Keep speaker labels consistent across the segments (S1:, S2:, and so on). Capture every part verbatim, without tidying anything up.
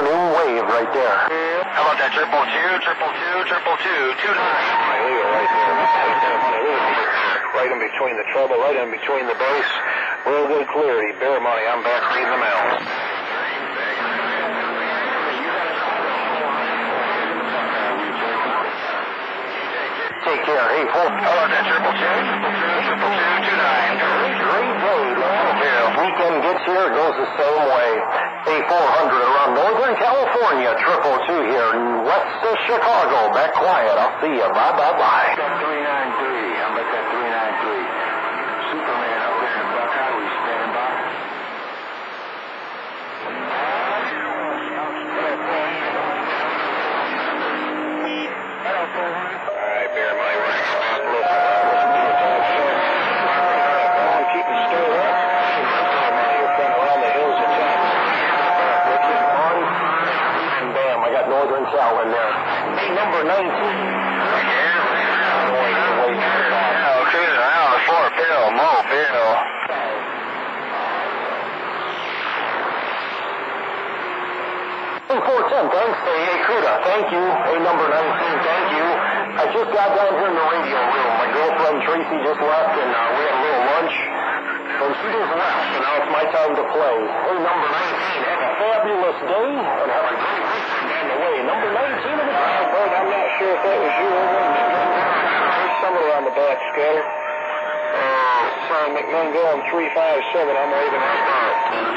S1: afternoon wave right there.
S2: How about that triple two, triple two, triple two, two nine?
S3: Right there. Right in between the trouble, right in between the base. Real good clarity. Bear money. I'm back leaving the mail.
S1: Take care. Hey, folks.
S2: How about that triple two, triple two, triple two, two nine?
S1: Great day, man. If weekend gets here, it goes the same way. A four hundred around Northern California, triple two here in west of Chicago. Back quiet. I'll see you. Bye, bye, bye.
S3: three nine three. I'm at that three nine three. Superman out there in Buck Highway standing by. All right, bear money. We're going to come out a little bit. Keep it stirred up. Bear money. We're kind of around the hills of town.
S1: And bam, I got Northern Cal in there. Hey, number nineteen.
S2: Yeah, cruising around the Fort Bill, Mobile.
S1: four ten, thanks. Hey, Cuda, thank you. Hey, number nineteen, thank you. I just got down here in the radio room. My girlfriend Tracy just left, and uh, we had a little lunch. And she just left, and now it's my time to play. Hey, number nineteen, have a fabulous day, and have a great weekend on the way. Number nineteen in the crowd.
S3: Bert, I'm not sure if that was you over there. There's somewhere around the back, Scatter. Uh, sorry, McMungo on three five seven. I'm waving out there.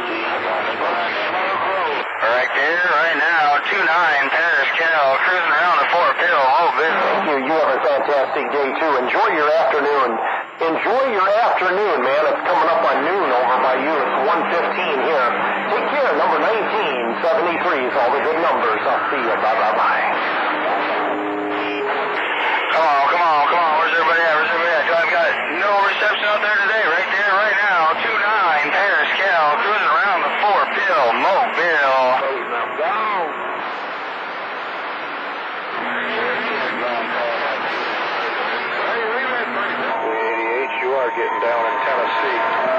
S2: Right there, right now, two nine, Paris Cal, cruising around the Fort Bill, Mobile.
S1: Thank you. You have a fantastic day, too. Enjoy your afternoon. Enjoy your afternoon, man. It's coming up on noon over by you. It's one fifteen here. Take care. Number nineteen, seventy-three is all the good numbers. I'll see you. Bye-bye-bye.
S2: Come on, come on, come on. Where's everybody at? Where's everybody at? I've got no reception out there today. Right there, right now, two nine, Paris Cal, cruising around the Fort Bill, Mobile.
S3: You are getting down in Tennessee.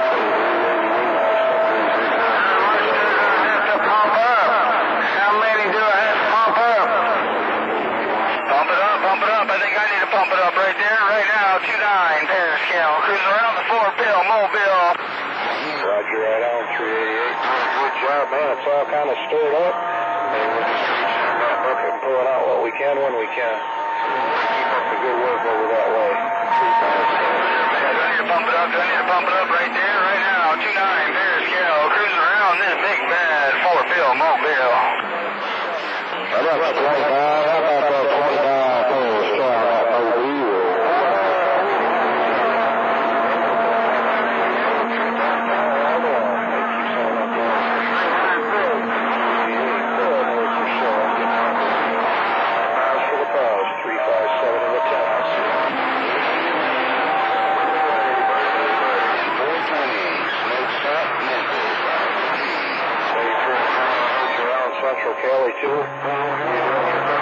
S2: Pump up. How many do I have to pump up? Pump it up, pump it up. I think I need to pump it up right there, right now. two nine, Paris Cal, cruising around the Fort Bill, Mobile.
S3: Roger, right on, three eighty-eight. Good job, man. It's all kind of stirred up. And we're just reaching that bucket and pulling out what we can when we can. Keep up the good work over that way.
S2: Pump it up, I need to pump it up right there, right now. two nine, Paris Cal, cruising around this big bad Fort Bill, Mobile.
S3: How about that twenty-five? How about that twenty-five? Oh, start out Mobile. three five seven in the town. Central Cali too.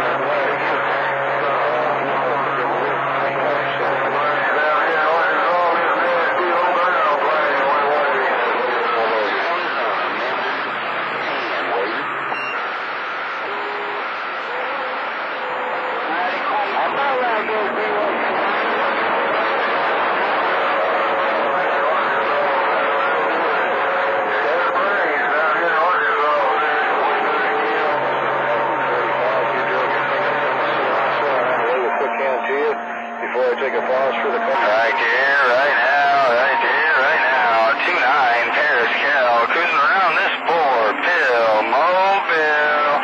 S3: Before I take a pause for the country.
S2: Right there, right now, right there, right now. two nine, Paris Cal, cruising around this Fort Bill, Mobile.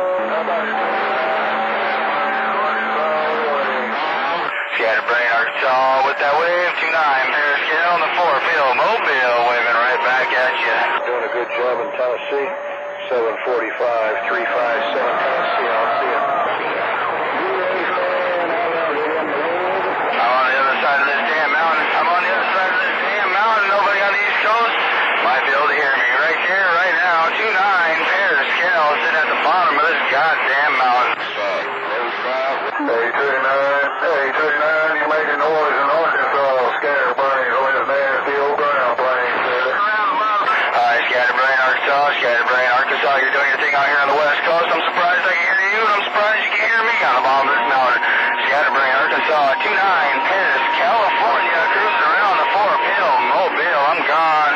S2: Scatterbrain, Arkansas, with that wave. two nine, Paris Cal, the Fort Bill, Mobile, waving right back at you.
S3: Doing a good job in Tennessee. seven forty-five, three five seven Tennessee. I'll see you.
S2: Goddamn mountain.
S3: Hey, thirty-nine, hey, thirty-nine, you're making noise in Arkansas. Scatterbrains on this nasty old ground plane.
S2: Alright, Scatterbrain, Arkansas, Scatterbrain, Arkansas, you're doing your thing out here on the west coast. Arkansas, two nine, Paris, California, cruising around the Fort Hill, Mobile. I'm gone.